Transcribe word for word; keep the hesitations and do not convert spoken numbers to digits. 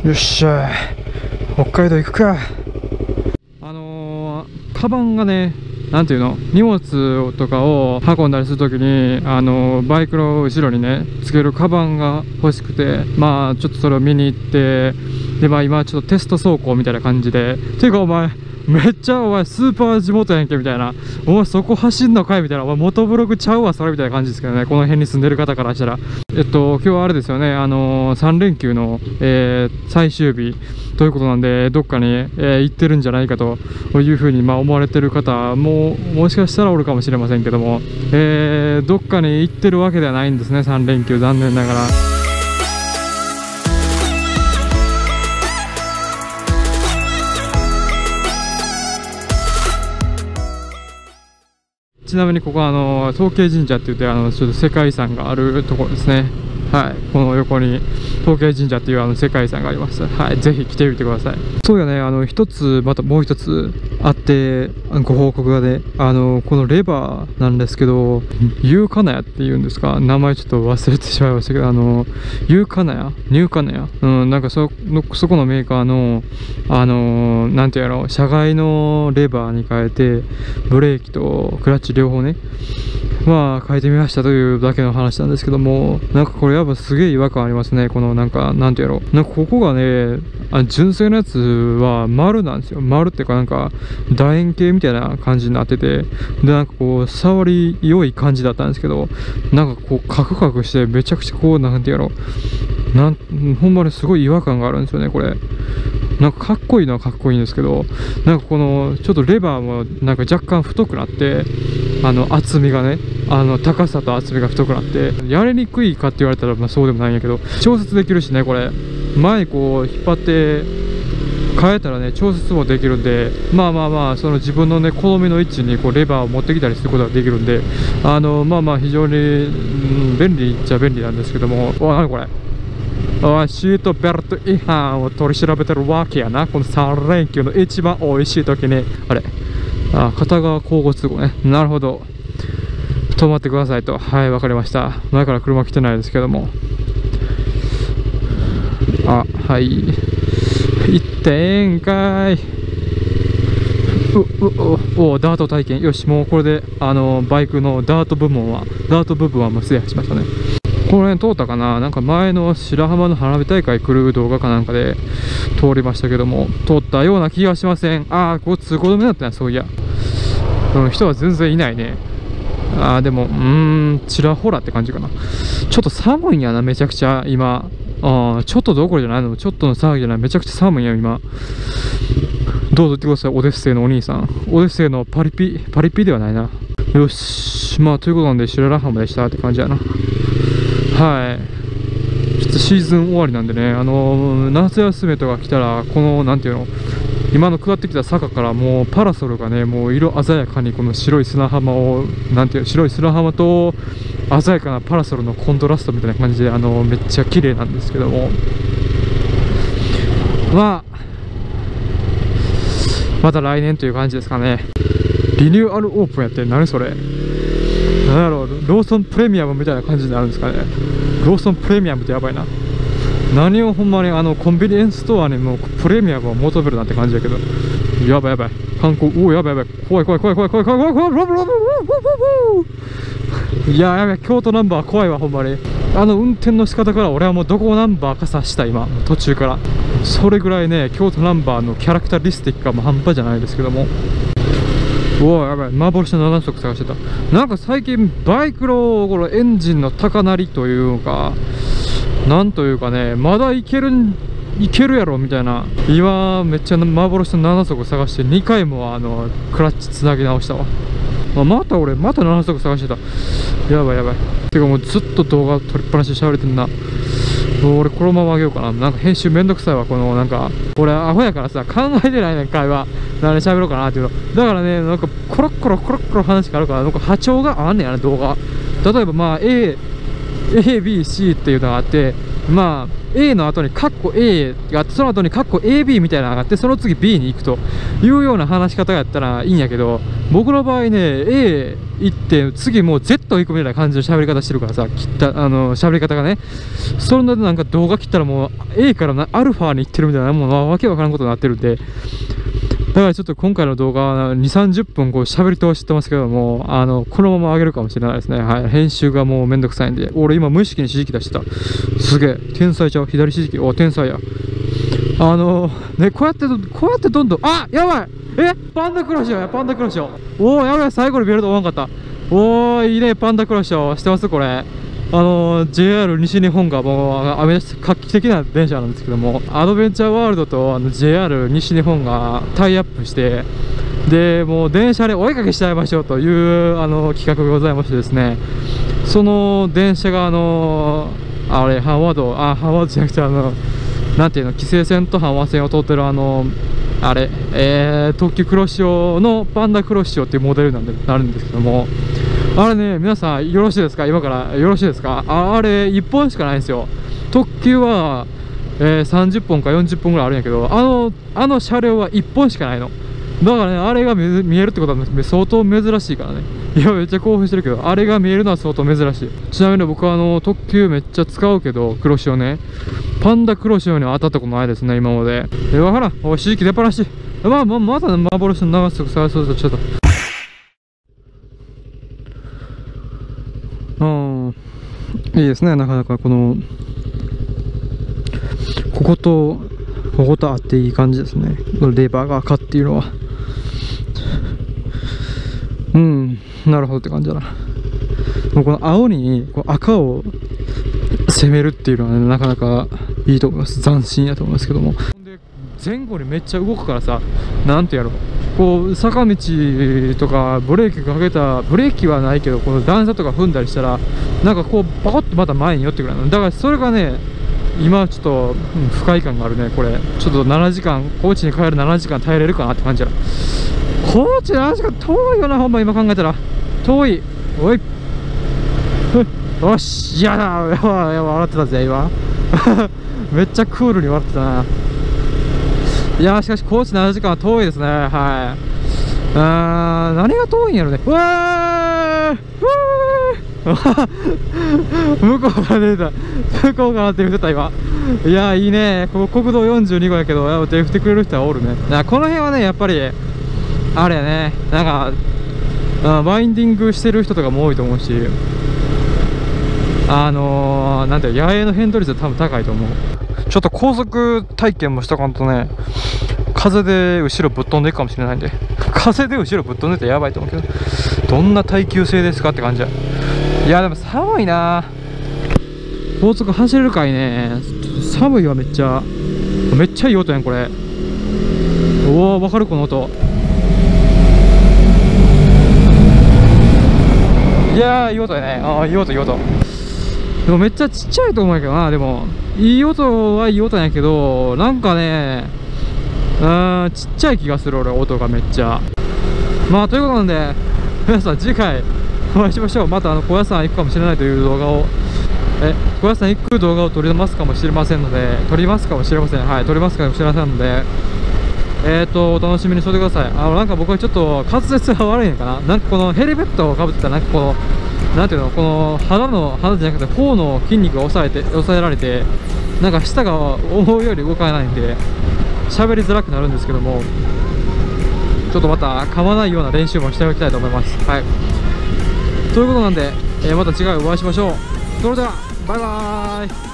よっしゃ北海道行くか。あのー、カバンがね、なんていうの、荷物とかを運んだりするときに、あのー、バイクの後ろにねつけるカバンが欲しくて、まあちょっとそれを見に行って、でまあ今ちょっとテスト走行みたいな感じで、ていうかお前めっちゃお前スーパー地元やんけみたいな、お前そこ走んのかいみたいな、お前元ブログちゃうわそれみたいな感じですけどね、この辺に住んでる方からしたら。えっと今日はあれですよね、あのー、さん連休の、えー、最終日ということなんで、どっかに、えー、行ってるんじゃないかというふうに、まあ、思われてる方ももしかしたらおるかもしれませんけども、えー、どっかに行ってるわけではないんですね、さん連休、残念ながら。ちなみにここはあの統計神社って言って、あのちょっと世界遺産があるところですね。はい、この横に統計神社っていうあの世界遺産があります。はい、ぜひ来てみてください。そうやね、あの一つまたもう一つあってご報告がね、あのこのレバーなんですけど、ユーカナヤっていうんですか、名前ちょっと忘れてしまいましたけど、あのユーカナヤ、ニューカナヤ、うん、なんかそのそこのメーカーのあのなんていうの、車外のレバーに変えてブレーキとクラッチ両方ね、まあ変えてみましたというだけの話なんですけども、なんかこれやっぱすげえ違和感ありますね。このなんかなんていうの、なんかここがね、あ純正のやつは丸なんですよ。丸っていうかなんか楕円形みたいな感じになってて、でなんかこう触り良い感じだったんですけど、なんかこうカクカクしてめちゃくちゃこうなんていうの、なんほんまにすごい違和感があるんですよねこれ。なんかかっこいいのはかっこいいんですけど、なんかこのちょっとレバーもなんか若干太くなって、あの厚みがね、あの高さと厚みが太くなって、やりにくいかって言われたらまあそうでもないんやけど、調節できるしね、これ前にこう引っ張って変えたらね調節もできるんで、まあまあまあその自分のね好みの位置にこうレバーを持ってきたりすることができるんで、あのまあまあ非常に、うん、便利っちゃ便利なんですけども、わ、何これ、あ、シートベルト違反を取り調べてるわけやな、このさん連休の一番美味しい時に。あれ、あ、片側交互通行ね、なるほど、止まってくださいと。はい、わかりました。前から車来てないですけども、あ、はいいってんかい。ううおお、ダート体験、よし、もうこれであのバイクのダート部門はダート部分はもう制覇しましたね。この辺通ったかな、なんか前の白浜の花火大会来る動画かなんかで通りましたけども、通ったような気がしません。ああ、ここ通行止めだったな、そういや。うん、人は全然いないね。ああ、でもうーん、ちらほらって感じかな。ちょっと寒いんやな、めちゃくちゃ今。ああ、ちょっとどころじゃないの、ちょっとの騒ぎじゃない、めちゃくちゃ寒いんや今。どうぞ言ってください、オデッセイのお兄さん。オデッセイのパリピパリピではないな。よし、まあということなんで白良浜でしたって感じやな。はい、ちょっとシーズン終わりなんでね、あのー、夏休みとか来たら、このなんていうの、今の下ってきた坂からもうパラソルがね、もう色鮮やかにこの白い砂浜を、なんていう、白い砂浜と鮮やかなパラソルのコントラストみたいな感じで、あのー、めっちゃ綺麗なんですけども、まあまた来年という感じですかね。リニューアルオープンやって、何それ、なんやろう、ローソンプレミアムみたいな感じになるんですかね。ローソンプレミアムってやばいな。何をほんまにあのコンビニエンスストアにもプレミアムを求めるなんて感じだけど、やばいやばい、観光、おお、やばいやばい、怖い怖い怖い怖い怖い怖い怖い怖い怖い怖い怖い、いややばい、京都ナンバー怖いわほんまに。あの運転の仕方から俺はもうどこナンバーかさした今、途中から。それぐらいね、京都ナンバーのキャラクタリスティックがもう半端じゃないですけども。うわ、やばい、幻のなな色探してた。なんか最近バイクのこのエンジンの高鳴りというか、なんというかね、まだいけるんいけるやろみたいな。今めっちゃ幻のなな色探してにかいもあのクラッチつなぎ直したわ。あ、また俺またなな色探してた。やばいやばい。てかもうずっと動画撮りっぱなしでしゃべれてんな。俺このままあげようかな。なんか編集めんどくさいわ。このなんか俺アホやからさ、考えてないねん会話。何で喋ろうかなっていうのだからね、なんかコロッコロコロッコロ話があるから、なんか波長があんねんやな動画。例えばまあ A A B C っていうのがあって、 まあ A の後にカッコ A があって、その後にカッコ エービー みたいなのがあって、その次 B に行くというような話し方がやったらいいんやけど、僕の場合ね A 行って次もう Z 行くみたいな感じの喋り方してるからさ、切ったあの喋り方がね、そんななんか動画切ったらもう A からなアルファに行ってるみたいな、もうわけわからんことになってるんで、だからちょっと今回の動画はに、さんじゅっぷんこう喋り通してますけども、あの、このまま上げるかもしれないですね。はい。編集がもうめんどくさいんで。俺今無意識に指示器出してた。すげえ。天才ちゃう。左指示器。お、天才や。あのー、ね、こうやってど、こうやってどんどん、あ、やばいえパンダクラッシュや、パンダクラッシュ。おー、やばい、最後にベルト思わんかった。おー、いいね、パンダクラッシュ。してますこれ。あのー、ジェイアール 西日本がもうアメ画期的な電車なんですけども、アドベンチャーワールドとあの ジェイアール 西日本がタイアップして、でもう電車でお絵かけしちゃいましょうというあの企画がございましてですね、その電車があのー、あれ阪和道、あ阪和道じゃなくて、あのなんていうの、紀勢線と阪和線を通ってるあのあれ、えー、特急黒潮のパンダ黒潮っていうモデルなんでなるんですけども、あれね、皆さんよろしいですか、今からよろしいですか。 あ, あれいっぽんしかないんですよ。特急は、えー、さんじゅっぽんかよんじゅっぽんぐらいあるんやけど、あのあの車両はいっぽんしかないの。だからね、あれが見えるってことは相当珍しいからね。いや、めっちゃ興奮してるけど、あれが見えるのは相当珍しい。ちなみに僕はあの特急めっちゃ使うけど、黒潮ね、パンダ黒潮には当たったことないですね、今まで。えわからん、おい指示器出っ放し。まあまあまた幻の長さ探そうとちょっと。うん、いいですね、なかなかこのこことこことあっていい感じですね、このレバーが赤っていうのは。うん、なるほどって感じだな。もうこの青にこう赤を攻めるっていうのは、ね、なかなかいいと思います。斬新やと思いますけども、で前後にめっちゃ動くからさ、なんてやろう、こう坂道とかブレーキかけた、ブレーキはないけどこの段差とか踏んだりしたら、なんかこうパコッとまた前に寄ってくるのだから、それがね今ちょっと、うん、不快感があるね。これちょっとななじかん、高知に帰るななじかん耐えれるかなって感じだ。高知ななじかん遠いよな、ほんま今考えたら遠い。おいよし、いやだ、やばいやばい、笑ってたぜ今めっちゃクールに笑ってたな。いやー、しかし高知ななじかんは遠いですね。はい。あー、何が遠いんやろね。うわー向こうから出てた、向こうから手振ってた今。いやー、いいね、ここ国道よんじゅうにごやけど、やっぱ手振ってくれる人はおるね。この辺はね、やっぱりあれやね、なんかあバインディングしてる人とかも多いと思うし、あのー、なんていう野営の変動率は多分高いと思う。ちょっと高速体験もしとかんとね、風で後ろぶっ飛んでいくかもしれないんで、風で後ろぶっ飛んでてやばいと思うけど、どんな耐久性ですかって感じや。いやでも寒いな、高速走れるかいね。寒いわ、めっちゃめっちゃいい音やんこれ。おお、分かるこの音。いやー、いい音やね。ああ、いい音いい音。でもめっちゃちっちゃいと思うんやけどな。でもいい音はいい音なんやけど、なんかね、あーちっちゃい気がする俺、音がめっちゃ。まあということなんで、皆さん次回お会いしましょう。またあの高野山行くかもしれないという動画を、え高野山行く動画を撮りますかもしれませんので、撮りますかもしれません。はい、撮りますかもしれませんので、えーとお楽しみにしておいてください。あのなんか僕はちょっと滑舌が悪いのかな。なんかこのヘルメットをかぶってたら、なんかこのなんていうの、この肌の肌じゃなくて頬の筋肉が抑えて抑えられて、なんか舌が思うより動かないんで喋りづらくなるんですけども、ちょっとまた噛まないような練習もしておきたいと思います。はい、ということなんで、えー、また次回お会いしましょう。それではバイバーイ。